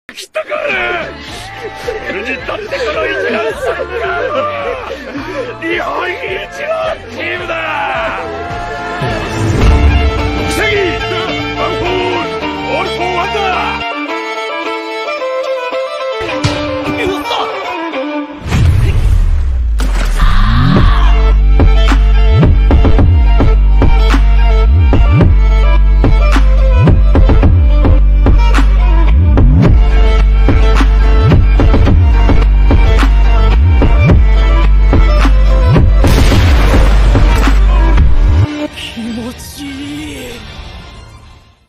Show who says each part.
Speaker 1: きたか。俺にとってこの一番最後が日本一のチームだ。